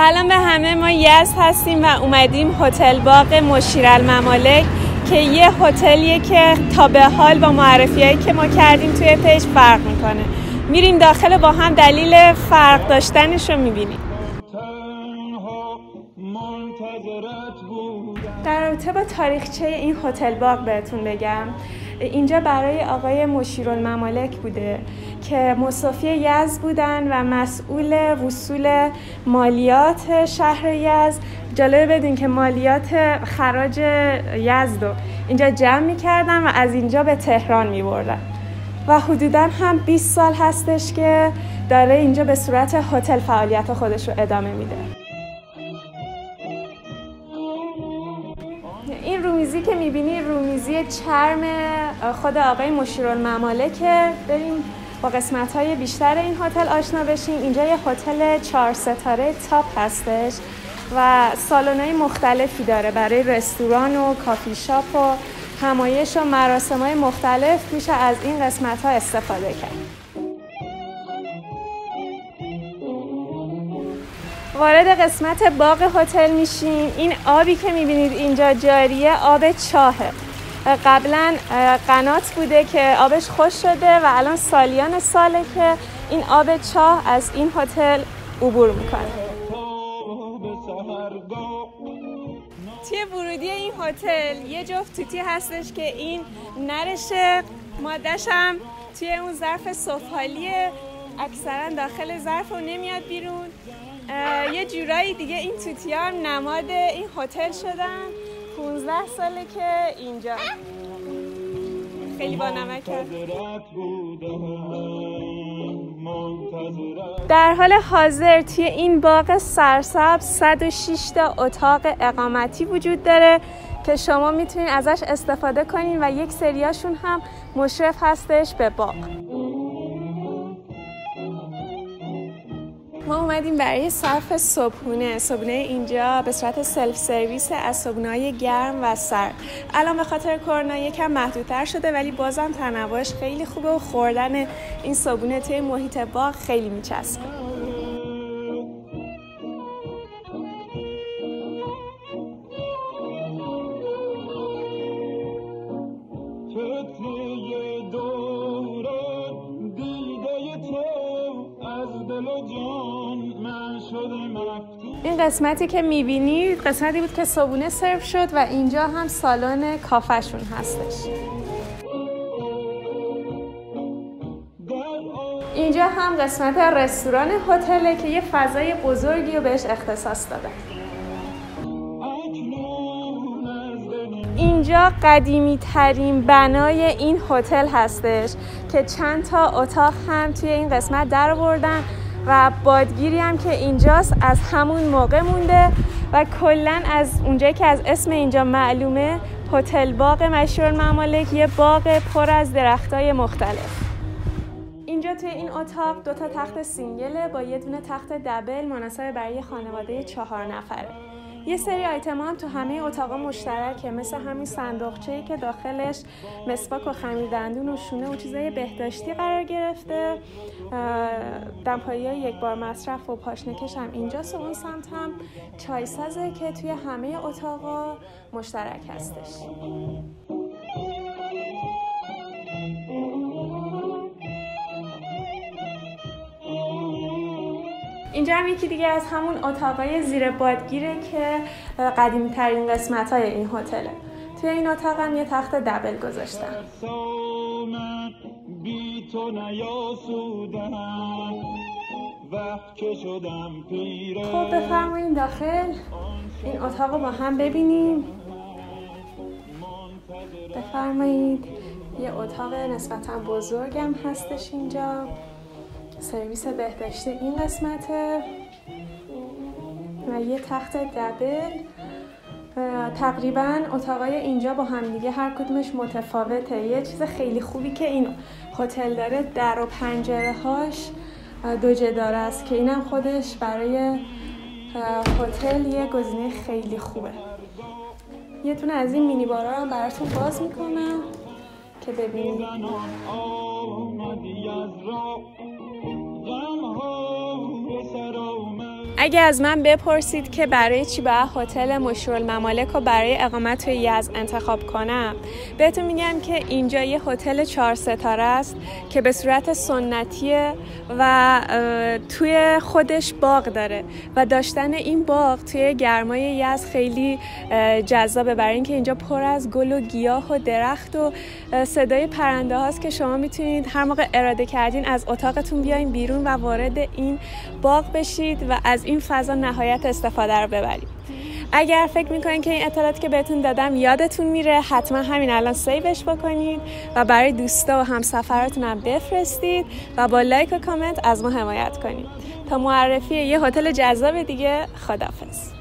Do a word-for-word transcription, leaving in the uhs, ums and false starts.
سلام به همه، ما یزد هستیم و اومدیم هتل باغ مشیرالممالک که یه هتلیه که تا به حال با معرفیایی که ما کردیم توی پیج فرق میکنه. میریم داخل با هم دلیل فرق داشتنش رو میبینیم. در رابطه با تاریخچه این هتل باغ بهتون بگم، اینجا برای آقای مشیرالممالک بوده که مصطفی یزد بودن و مسئول وصول مالیات شهر یزد. جالبه بدون که مالیات خراج یزد رو اینجا جمع می‌کردن و از اینجا به تهران می‌بردن و حدوداً هم بیست سال هستش که داره اینجا به صورت هتل فعالیت خودش رو ادامه میده. این رومیزی که میبینی رومیزی چرم خود آقای مشیرالممالکه. بریم با قسمت‌های بیشتر این هتل آشنا بشیم. اینجا یه هتل چهار ستاره تاپ هستش و سالن‌های مختلفی داره برای رستوران و کافی شاپ و همایش و مراسم‌های مختلف. میشه از این قسمت‌ها استفاده کرد. وارد قسمت باغ هتل میشیم. این آبی که میبینید اینجا جاریه آب چاهه. قبلا قنات بوده که آبش خوش شده و الان سالیان ساله که این آب چاه از این هتل عبور میکنه. توی ورودی این هتل یه جفت توتی هستش که این نرشه، ماده‌ش هم توی اون ظرف سفالیه، اکثرا داخل ظرف و نمیاد بیرون. یه جورایی دیگه این توتی هم نماد این هتل شدن. پونزده ساله که اینجا خیلی با نمک هست. در حال حاضر توی این باغ سرسبز صد و شش تا اتاق اقامتی وجود داره که شما میتونین ازش استفاده کنین و یک سریاشون هم مشرف هستش به باغ. ما اومدیم برای صرف صبحونه. صبحونه اینجا به صورت سلف سرویس از صبحونه‌های گرم و سرد. الان به خاطر کرونا یکم محدودتر شده ولی بازم تنوعش خیلی خوبه و خوردن این صبحونه توی محیط باغ خیلی میچسبه. این قسمتی که میبینید قسمتی بود که صبحونه سرو شد و اینجا هم سالن کافه‌شون هستش. اینجا هم قسمت رستوران هتله که یه فضای بزرگی رو بهش اختصاص داده. اینجا قدیمی ترین بنای این هتل هستش که چند تا اتاق هم توی این قسمت در آوردن و بادگیری هم که اینجاست از همون موقع مونده و کلن از اونجایی که از اسم اینجا معلومه هتل باغ مشیرالممالک یه باغ پر از درختای مختلف. اینجا توی این اتاق دو تا تخت سینگله با یه دونه تخت دبل مناسب برای خانواده چهار نفره. یه سری آیتم هم تو همه اتاقا مشترکه، مثل همین صندوقچه‌ای که داخلش مسواک و خمیر دندون و شونه و چیزای بهداشتی قرار گرفته. دمپایی‌های یک بار مصرف و پاشنکش هم اینجاست و اون سمت هم چایسازه که توی همه اتاقا مشترک هستش. اینجا هم یکی دیگه از همون اتاقای زیر بادگیره که قدیمی ترین قسمت های این هتله. توی این اتاق هم یه تخت دبل گذاشتن. خب بفرمایید داخل این اتاق رو با هم ببینیم. بفرمایید. یه اتاق نسبتاً بزرگم هستش اینجا. سرویس بهداشتی این قسمته و یه تخت دبل. تقریبا اتاقای اینجا با هم دیگه هر کدومش متفاوته. یه چیز خیلی خوبی که این هتل داره در و پنجره هاش دو جدار است که اینم خودش برای هتل یه گزینه خیلی خوبه. یه تونه از این مینی بارا هم براتون باز میکنم که ببینید. اگه از من بپرسید که برای چی باید هتل مشیرالممالک رو برای اقامت توی یزد انتخاب کنم، بهتون میگم که اینجا یه هتل چهار ستاره است که به صورت سنتیه و توی خودش باغ داره و داشتن این باغ توی گرمای یزد خیلی جذابه، برای اینکه اینجا پر از گل و گیاه و درخت و صدای پرنده هاست که شما میتونید هر موقع اراده کردین از اتاقتون بیاین بیرون و وارد این باغ بشید و از این فضا نهایت استفاده رو ببرید. اگر فکر میکنین که این اطلاعاتی که بهتون دادم یادتون میره، حتما همین الان سیوش بکنید و برای دوستا و همسفراتون هم بفرستید و با لایک و کامنت از ما حمایت کنید. تا معرفی یه هتل جذاب دیگه، خداحافظ.